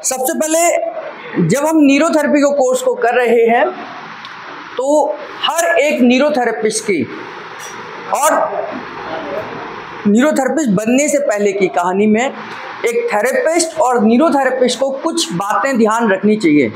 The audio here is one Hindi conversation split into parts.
सबसे पहले जब हम न्यूरोथेरेपी को कोर्स को कर रहे हैं तो हर एक न्यूरोथेरेपिस्ट की और न्यूरोथेरेपिस्ट बनने से पहले की कहानी में एक थेरेपिस्ट और न्यूरोथेरेपिस्ट को कुछ बातें ध्यान रखनी चाहिए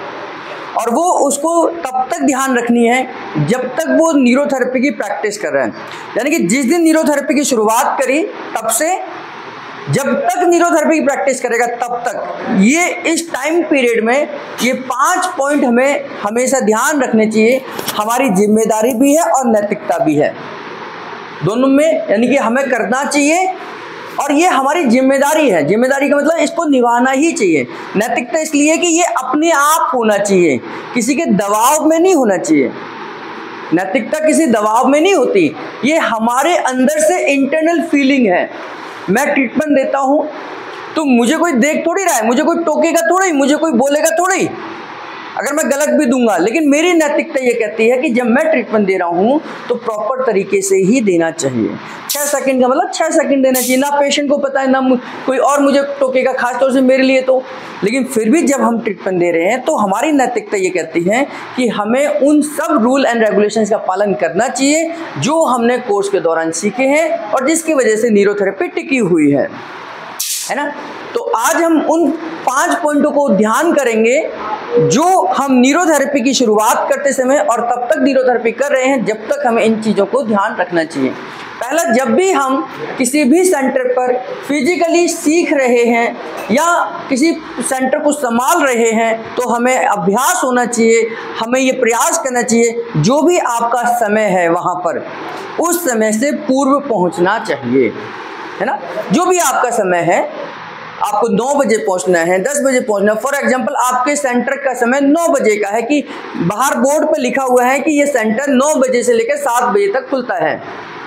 और वो उसको तब तक ध्यान रखनी है जब तक वो न्यूरोथेरेपी की प्रैक्टिस कर रहे हैं। यानी कि जिस दिन न्यूरोथेरेपी की शुरुआत करी तब से जब तक न्यूरोथेरेपी की प्रैक्टिस करेगा तब तक ये इस टाइम पीरियड में ये 5 पॉइंट हमें हमेशा ध्यान रखने चाहिए। हमारी जिम्मेदारी भी है और नैतिकता भी है, दोनों में, यानी कि हमें करना चाहिए और ये हमारी जिम्मेदारी है। जिम्मेदारी का मतलब इसको निभाना ही चाहिए। नैतिकता इसलिए कि ये अपने आप होना चाहिए, किसी के दबाव में नहीं होना चाहिए। नैतिकता किसी दबाव में नहीं होती, ये हमारे अंदर से इंटरनल फीलिंग है। मैं ट्रीटमेंट देता हूं तो मुझे कोई देख थोड़ी रहा है, मुझे कोई टोकेगा थोड़ी, मुझे कोई बोलेगा थोड़ी, अगर मैं गलत भी दूंगा। लेकिन मेरी नैतिकता ये कहती है कि जब मैं ट्रीटमेंट दे रहा हूं तो प्रॉपर तरीके से ही देना चाहिए। 6 सेकंड का मतलब 6 सेकंड देना चाहिए। ना पेशेंट को पता है ना कोई और मुझे टोकेगा, खासतौर से मेरे लिए तो। लेकिन फिर भी जब हम ट्रीटमेंट दे रहे हैं तो हमारी नैतिकता ये कहती है कि हमें उन सब रूल एंड रेगुलेशंस का पालन करना चाहिए जो हमने कोर्स के दौरान सीखे हैं और जिसकी वजह से न्यूरोथेरेपी टिकी हुई है ना। तो आज हम उन 5 पॉइंटों को ध्यान करेंगे जो हम न्यूरोथेरेपी की शुरुआत करते समय और तब तक न्यूरोथेरेपी कर रहे हैं जब तक हमें इन चीज़ों को ध्यान रखना चाहिए। पहला, जब भी हम किसी भी सेंटर पर फिजिकली सीख रहे हैं या किसी सेंटर को संभाल रहे हैं तो हमें अभ्यास होना चाहिए, हमें ये प्रयास करना चाहिए जो भी आपका समय है वहाँ पर उस समय से पूर्व पहुँचना चाहिए, है ना। जो भी आपका समय है, आपको 9 बजे पहुंचना है, 10 बजे पहुंचना है। फॉर एग्जांपल आपके सेंटर का समय 9 बजे का है कि बाहर बोर्ड पे लिखा हुआ है कि ये सेंटर 9 बजे से लेकर 7 बजे तक खुलता है।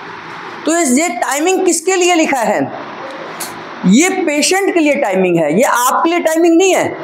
तो ये टाइमिंग किसके लिए लिखा है? ये पेशेंट के लिए टाइमिंग है, ये आपके लिए टाइमिंग नहीं है।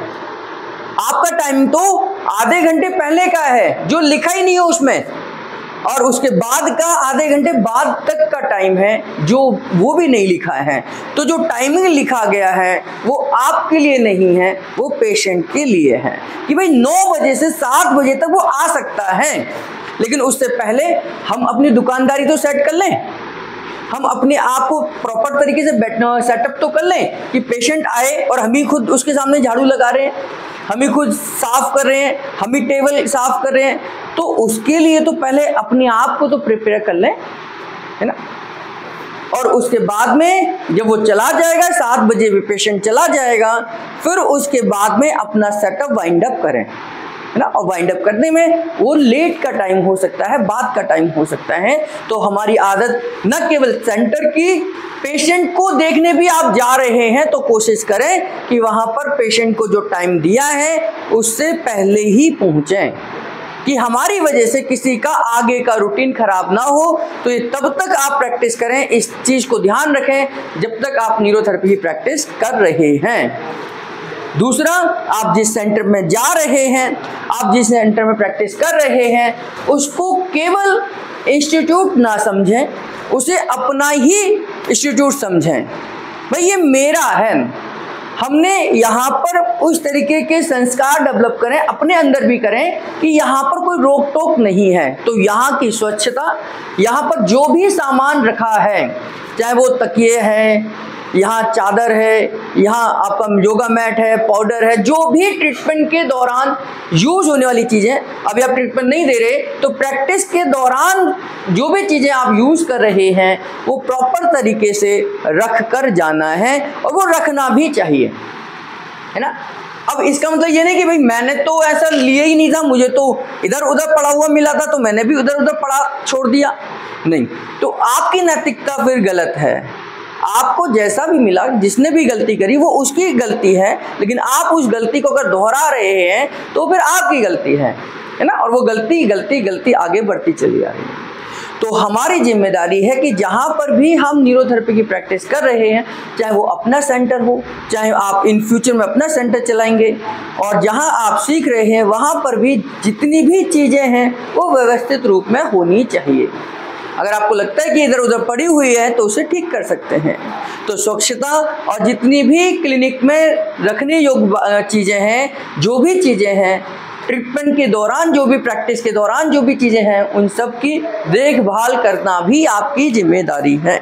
आपका टाइमिंग तो आधे घंटे पहले का है जो लिखा ही नहीं है उसमें, और उसके बाद का आधे घंटे बाद तक का टाइम है जो वो भी नहीं लिखा है। तो जो टाइमिंग लिखा गया है वो आपके लिए नहीं है, वो पेशेंट के लिए है कि भाई 9 बजे से 7 बजे तक वो आ सकता है। लेकिन उससे पहले हम अपनी दुकानदारी तो सेट कर लें, हम अपने आप को प्रॉपर तरीके से बैठना सेटअप तो कर लें कि पेशेंट आए और हम ही खुद उसके सामने झाड़ू लगा रहे हैं, हम ही खुद साफ कर रहे हैं, हम ही टेबल साफ कर रहे हैं। तो उसके लिए तो पहले अपने आप को तो प्रिपेयर कर लें, है ना। और उसके बाद में जब वो चला जाएगा 7 बजे भी पेशेंट चला जाएगा, फिर उसके बाद में अपना सेटअप वाइंड अप करें, है ना। और वाइंड अप करने में वो लेट का टाइम हो सकता है, बाद का टाइम हो सकता है। तो हमारी आदत न केवल सेंटर की, पेशेंट को देखने भी आप जा रहे हैं तो कोशिश करें कि वहां पर पेशेंट को जो टाइम दिया है उससे पहले ही पहुंचें कि हमारी वजह से किसी का आगे का रूटीन खराब ना हो। तो ये तब तक आप प्रैक्टिस करें, इस चीज को ध्यान रखें जब तक आप न्यूरोथेरेपी की प्रैक्टिस कर रहे हैं। दूसरा, आप जिस सेंटर में जा रहे हैं, आप जिस सेंटर में प्रैक्टिस कर रहे हैं, उसको केवल इंस्टीट्यूट ना समझें, उसे अपना ही इंस्टीट्यूट समझें। भाई ये मेरा है, हमने यहाँ पर उस तरीके के संस्कार डेवलप करें, अपने अंदर भी करें कि यहाँ पर कोई रोक टोक नहीं है। तो यहाँ की स्वच्छता, यहाँ पर जो भी सामान रखा है, चाहे वो तकिए हैं, यहाँ चादर है, यहाँ आपका योगा मैट है, पाउडर है, जो भी ट्रीटमेंट के दौरान यूज होने वाली चीज़ें, अभी आप ट्रीटमेंट नहीं दे रहे तो प्रैक्टिस के दौरान जो भी चीज़ें आप यूज़ कर रहे हैं वो प्रॉपर तरीके से रख कर जाना है और वो रखना भी चाहिए, है ना। अब इसका मतलब ये नहीं कि भाई मैंने तो ऐसा लिया ही नहीं था, मुझे तो इधर उधर पड़ा हुआ मिला था तो मैंने भी उधर उधर पड़ा छोड़ दिया, नहीं। तो आपकी नैतिकता फिर गलत है। आपको जैसा भी मिला, जिसने भी गलती करी वो उसकी गलती है, लेकिन आप उस गलती को अगर दोहरा रहे हैं तो फिर आपकी गलती है ना। और वो गलती आगे बढ़ती चली आ रही है। तो हमारी जिम्मेदारी है कि जहाँ पर भी हम न्यूरोथेरेपी की प्रैक्टिस कर रहे हैं, चाहे वो अपना सेंटर हो, चाहे आप इन फ्यूचर में अपना सेंटर चलाएंगे, और जहाँ आप सीख रहे हैं वहाँ पर भी जितनी भी चीज़ें हैं वो व्यवस्थित रूप में होनी चाहिए। अगर आपको लगता है कि इधर उधर पड़ी हुई है तो उसे ठीक कर सकते हैं। तो स्वच्छता और जितनी भी क्लिनिक में रखने योग्य चीज़ें हैं, जो भी चीज़ें हैं, ट्रीटमेंट के दौरान जो भी, प्रैक्टिस के दौरान जो भी चीज़ें हैं, उन सब की देखभाल करना भी आपकी जिम्मेदारी है।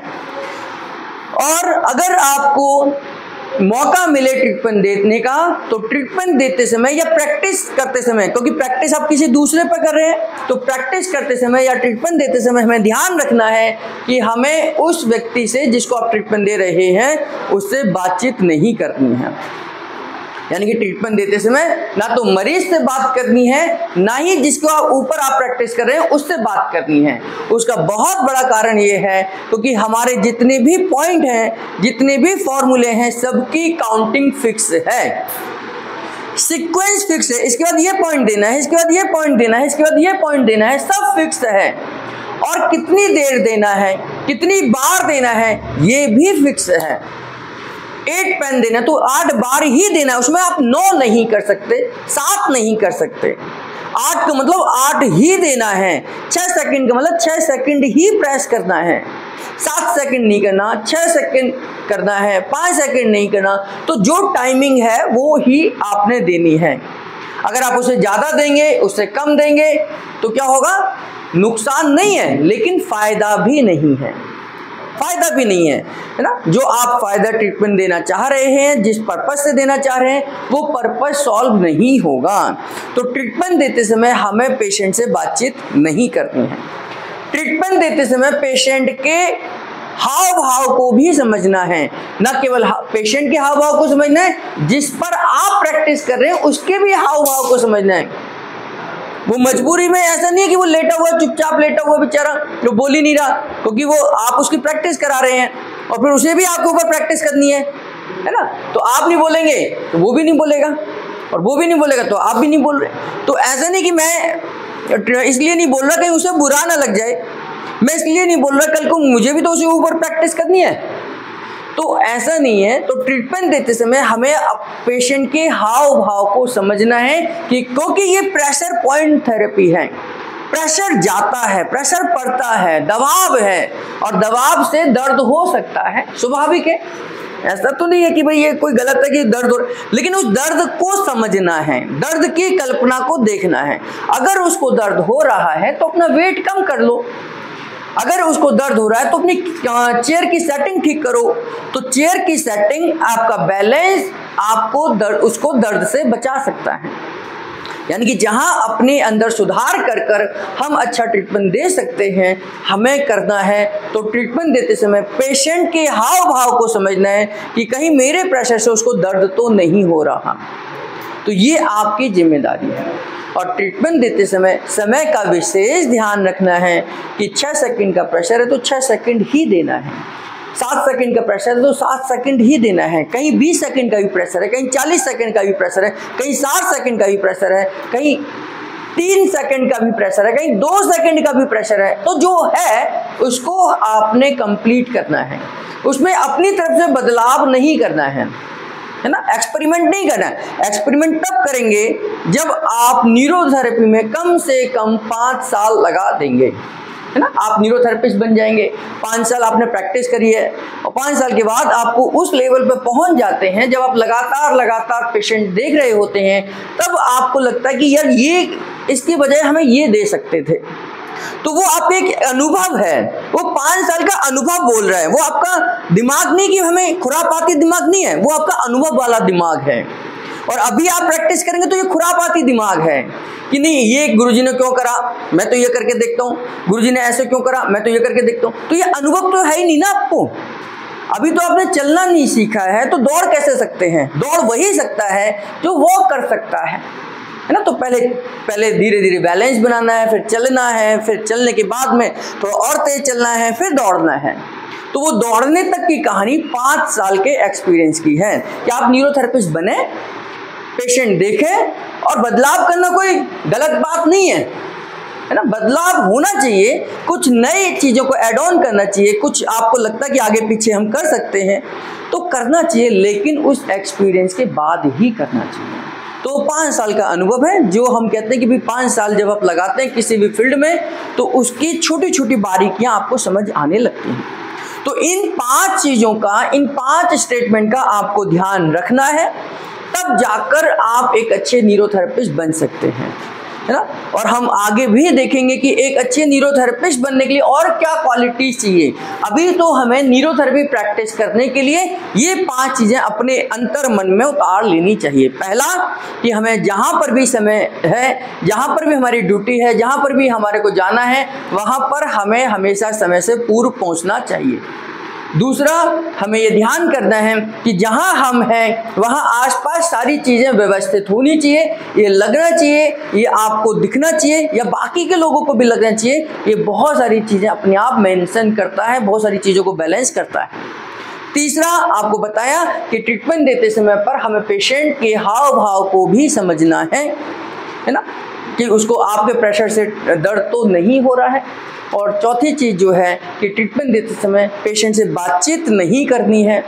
और अगर आपको मौका मिले ट्रीटमेंट देने का, तो ट्रीटमेंट देते समय या प्रैक्टिस करते समय, क्योंकि प्रैक्टिस आप किसी दूसरे पर कर रहे हैं, तो प्रैक्टिस करते समय या ट्रीटमेंट देते समय हमें ध्यान रखना है कि हमें उस व्यक्ति से, जिसको आप ट्रीटमेंट दे रहे हैं, उससे बातचीत नहीं करनी है। यानी कि ट्रीटमेंट देते समय ना तो मरीज से बात करनी है, ना ही जिसको आप ऊपर आप प्रैक्टिस कर रहे हैं उससे बात करनी है। उसका बहुत बड़ा कारण ये है क्योंकि हमारे जितने भी पॉइंट हैं, जितने भी फॉर्मूले हैं, सबकी काउंटिंग फिक्स है, सीक्वेंस फिक्स है। इसके बाद ये पॉइंट देना है, इसके बाद ये पॉइंट देना है, इसके बाद ये पॉइंट देना है, सब फिक्स है। और कितनी देर देना है, कितनी बार देना है, ये भी फिक्स है। 8 पेन देना तो 8 बार ही देना है, उसमें आप 9 नहीं कर सकते, 7 नहीं कर सकते। 8 का मतलब 8 ही देना है। 6 सेकंड का मतलब 6 सेकंड ही प्रेस करना है, 7 सेकंड नहीं करना, 6 सेकंड करना है, 5 सेकंड नहीं करना। तो जो टाइमिंग है वो ही आपने देनी है। अगर आप उसे ज़्यादा देंगे, उससे कम देंगे, तो क्या होगा? नुकसान नहीं है, लेकिन फायदा भी नहीं है, फायदा भी नहीं है ना। जो आप फायदा ट्रीटमेंट देना चाह रहे हैं, जिस पर्पस से देना चाह रहे हैं, वो पर्पस सॉल्व नहीं होगा। तो ट्रीटमेंट देते समय हमें पेशेंट से बातचीत नहीं करनी है। ट्रीटमेंट देते समय पेशेंट के हाव भाव को भी समझना है, न केवल पेशेंट के हाव भाव को समझना है, जिस पर आप प्रैक्टिस कर रहे हैं उसके भी हाव भाव को समझना है। वो मजबूरी में, ऐसा नहीं है कि वो लेटा हुआ, चुपचाप लेटा हुआ बेचारा, जो बोल ही नहीं रहा, क्योंकि वो आप उसकी प्रैक्टिस करा रहे हैं और फिर उसे भी आपके ऊपर प्रैक्टिस करनी है ना। तो आप नहीं बोलेंगे तो वो भी नहीं बोलेगा, और वो भी नहीं बोलेगा तो आप भी नहीं बोल रहे। तो ऐसा नहीं कि मैं इसलिए नहीं बोल रहा कहीं उसे बुरा ना लग जाए, मैं इसलिए नहीं बोल रहा, कल को मुझे भी तो उसके ऊपर प्रैक्टिस करनी है, तो ऐसा नहीं है। तो ट्रीटमेंट देते समय हमें पेशेंट के हाव भाव को समझना है कि क्योंकि ये प्रेशर पॉइंट थेरेपी है, प्रेशर जाता है, प्रेशर पड़ता है, दबाव है, और दबाव से दर्द हो सकता है, स्वाभाविक है। ऐसा तो नहीं है कि भाई ये कोई गलत है कि दर्द हो, लेकिन उस दर्द को समझना है, दर्द की कल्पना को देखना है। अगर उसको दर्द हो रहा है तो अपना वेट कम कर लो, अगर उसको दर्द हो रहा है तो अपनी चेयर की सेटिंग ठीक करो। तो चेयर की सेटिंग, आपका बैलेंस आपको उसको दर्द से बचा सकता है। यानी कि जहां अपने अंदर सुधार कर कर हम अच्छा ट्रीटमेंट दे सकते हैं, हमें करना है। तो ट्रीटमेंट देते समय पेशेंट के हाव भाव को समझना है कि कहीं मेरे प्रेशर से उसको दर्द तो नहीं हो रहा। तो ये आपकी जिम्मेदारी है। और ट्रीटमेंट देते समय समय का विशेष ध्यान रखना है कि 6 सेकंड का प्रेशर है तो 6 सेकंड ही देना है, 7 सेकंड का प्रेशर है तो 7 सेकंड ही देना है। कहीं 20 सेकंड का भी प्रेशर है, कहीं 40 सेकंड का भी प्रेशर है, कहीं 60 सेकंड का भी प्रेशर है, कहीं 3 सेकंड का भी प्रेशर है, कहीं 2 सेकंड का भी प्रेशर है। तो जो है उसको आपने कंप्लीट करना है, उसमें अपनी तरफ से बदलाव नहीं करना है ना। एक्सपेरिमेंट नहीं करना है। एक्सपेरिमेंट तब करेंगे जब आप न्यूरोथेरेपी में कम से कम 5 साल लगा देंगे, है ना। आप न्यूरोथेरेपिस्ट बन जाएंगे, 5 साल आपने प्रैक्टिस करी है, और 5 साल के बाद आपको उस लेवल पे पहुंच जाते हैं जब आप लगातार पेशेंट देख रहे होते हैं, तब आपको लगता है कि यार ये इसकी बजाय हमें ये दे सकते थे। तो वो आपका एक अनुभव है, वो 5 साल का अनुभव बोल रहा है। वो आपका दिमाग नहीं कि हमें खुरापाती दिमाग नहीं है, वो आपका अनुभव वाला दिमाग है। और अभी आप प्रैक्टिस करेंगे तो ये खुरापाती दिमाग है कि नहीं, ये गुरुजी ने क्यों करा, मैं तो ये करके देखता हूँ, गुरुजी ने ऐसे क्यों करा, मैं तो ये करके देखता हूँ। तो ये अनुभव तो है ही नहीं ना आपको। अभी तो आपने चलना नहीं सीखा है, तो दौड़ कैसे सकते हैं? दौड़ वही सकता है जो वॉक कर सकता है ना। तो पहले धीरे धीरे बैलेंस बनाना है, फिर चलना है, फिर चलने के बाद में थोड़ा और तेज चलना है, फिर दौड़ना है। तो वो दौड़ने तक की कहानी 5 साल के एक्सपीरियंस की है कि आप न्यूरोथेरेपिस्ट बने, पेशेंट देखें, और बदलाव करना कोई गलत बात नहीं है ना। बदलाव होना चाहिए, कुछ नई चीज़ों को ऐड ऑन करना चाहिए, कुछ आपको लगता है कि आगे पीछे हम कर सकते हैं तो करना चाहिए, लेकिन उस एक्सपीरियंस के बाद ही करना चाहिए। तो 5 साल का अनुभव है, जो हम कहते हैं कि भाई 5 साल जब आप लगाते हैं किसी भी फील्ड में तो उसकी छोटी छोटी बारीकियां आपको समझ आने लगती हैं। तो इन 5 चीज़ों का, इन 5 स्टेटमेंट का आपको ध्यान रखना है, तब जाकर आप एक अच्छे न्यूरोथेरेपिस्ट बन सकते हैं, है ना। और हम आगे भी देखेंगे कि एक अच्छे न्यूरोथेरेपिस्ट बनने के लिए और क्या क्वालिटीज चाहिए। अभी तो हमें न्यूरोथेरेपी प्रैक्टिस करने के लिए ये 5 चीज़ें अपने अंतर मन में उतार लेनी चाहिए। पहला कि हमें जहाँ पर भी समय है, जहाँ पर भी हमारी ड्यूटी है, जहाँ पर भी हमारे को जाना है, वहाँ पर हमें हमेशा समय से पूर्व पहुँचना चाहिए। दूसरा, हमें ये ध्यान करना है कि जहाँ हम हैं वहाँ आसपास सारी चीज़ें व्यवस्थित होनी चाहिए, ये लगना चाहिए, ये आपको दिखना चाहिए या बाकी के लोगों को भी लगना चाहिए। ये बहुत सारी चीज़ें अपने आप मेंशन करता है, बहुत सारी चीज़ों को बैलेंस करता है। तीसरा, आपको बताया कि ट्रीटमेंट देते समय पर हमें पेशेंट के हाव भाव को भी समझना है ना, कि उसको आपके प्रेशर से दर्द तो नहीं हो रहा है। और चौथी चीज़ जो है कि ट्रीटमेंट देते समय पेशेंट से बातचीत नहीं करनी है,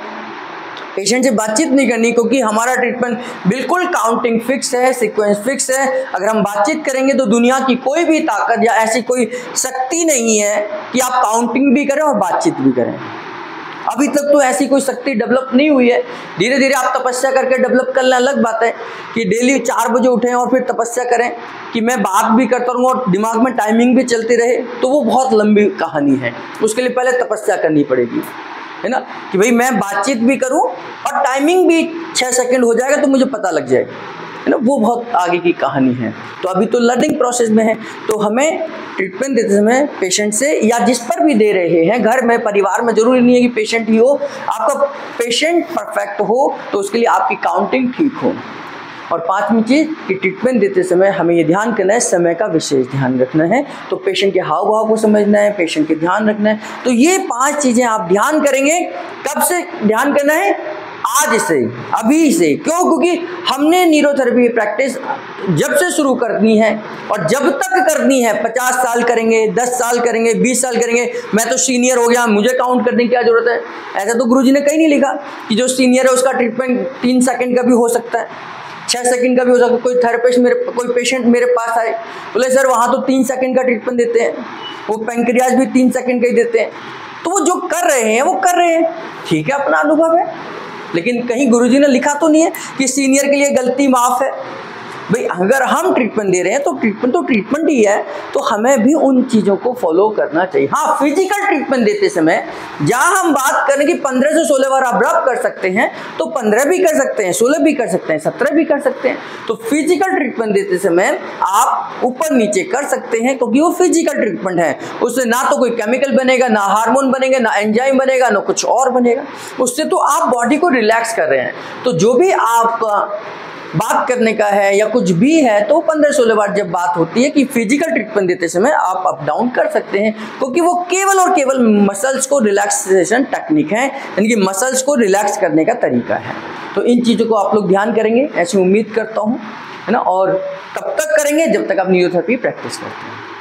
पेशेंट से बातचीत नहीं करनी, क्योंकि हमारा ट्रीटमेंट बिल्कुल काउंटिंग फिक्स है, सीक्वेंस फिक्स है। अगर हम बातचीत करेंगे तो दुनिया की कोई भी ताकत या ऐसी कोई शक्ति नहीं है कि आप काउंटिंग भी करें और बातचीत भी करें। अभी तक तो ऐसी कोई शक्ति डेवलप नहीं हुई है। धीरे धीरे आप तपस्या करके डेवलप करना अलग बात है कि डेली 4 बजे उठें और फिर तपस्या करें कि मैं बात भी करता रहूँ और दिमाग में टाइमिंग भी चलती रहे, तो वो बहुत लंबी कहानी है। उसके लिए पहले तपस्या करनी पड़ेगी, है ना, कि भाई मैं बातचीत भी करूँ और टाइमिंग भी 6 सेकंड हो जाएगा तो मुझे पता लग जाए, है ना, वो बहुत आगे की कहानी है। तो अभी तो लर्निंग प्रोसेस में है। तो हमें ट्रीटमेंट देते समय पेशेंट से या जिस पर भी दे रहे हैं, घर में, परिवार में, जरूरी नहीं है कि पेशेंट ही हो, आपका पेशेंट परफेक्ट हो तो उसके लिए आपकी काउंटिंग ठीक हो। और 5वीं चीज़ कि ट्रीटमेंट देते समय हमें ये ध्यान करना है, समय का विशेष ध्यान रखना है। तो पेशेंट के हाव भाव को समझना है, पेशेंट के ध्यान रखना है। तो ये 5 चीज़ें आप ध्यान करेंगे। कब से ध्यान करना है? आज से, अभी से। क्यों? क्योंकि हमने न्यूरोथेरेपी प्रैक्टिस जब से शुरू करनी है और जब तक करनी है, 50 साल करेंगे, 10 साल करेंगे, 20 साल करेंगे। मैं तो सीनियर हो गया, मुझे काउंट करने की क्या जरूरत है? ऐसा तो गुरुजी ने कहीं नहीं लिखा कि जो सीनियर है उसका ट्रीटमेंट 3 सेकंड का भी हो सकता है, 6 सेकंड का भी हो सकता है। कोई थेरेपिस्ट कोई पेशेंट मेरे पास आए, बोले सर वहाँ तो 3 सेकंड का ट्रीटमेंट देते हैं, वो पैंक्रियाज भी 3 सेकंड का ही देते हैं। तो वो जो कर रहे हैं वो कर रहे हैं, ठीक है, अपना अनुभव है। लेकिन कहीं गुरुजी ने लिखा तो नहीं है कि सीनियर के लिए गलती माफ़ है। भाई अगर हम ट्रीटमेंट दे रहे हैं तो ट्रीटमेंट ही है, तो हमें भी उन चीज़ों को फॉलो करना चाहिए। हाँ, फिजिकल ट्रीटमेंट देते समय जहाँ हम बात करें कि 15 से 16 बार आप रब कर सकते हैं, तो 15 भी कर सकते हैं, 16 भी कर सकते हैं, 17 भी कर सकते हैं। तो फिजिकल ट्रीटमेंट देते समय आप ऊपर नीचे कर सकते हैं, क्योंकि वो फिजिकल ट्रीटमेंट है। उससे ना तो कोई केमिकल बनेगा, ना हार्मोन बनेगा, ना एंजाइम बनेगा, ना कुछ और बनेगा। उससे तो आप बॉडी को रिलैक्स कर रहे हैं। तो जो भी आप बात करने का है या कुछ भी है, तो 15-16 बार जब बात होती है कि फिजिकल ट्रीटमेंट देते समय आप अप डाउन कर सकते हैं, क्योंकि वो केवल और केवल मसल्स को रिलैक्सेशन टेक्निक है, यानी कि मसल्स को रिलैक्स करने का तरीका है। तो इन चीज़ों को आप लोग ध्यान करेंगे, ऐसी उम्मीद करता हूँ, है ना। और कब तक करेंगे? जब तक आप न्यूरोथेरेपी प्रैक्टिस करते हैं।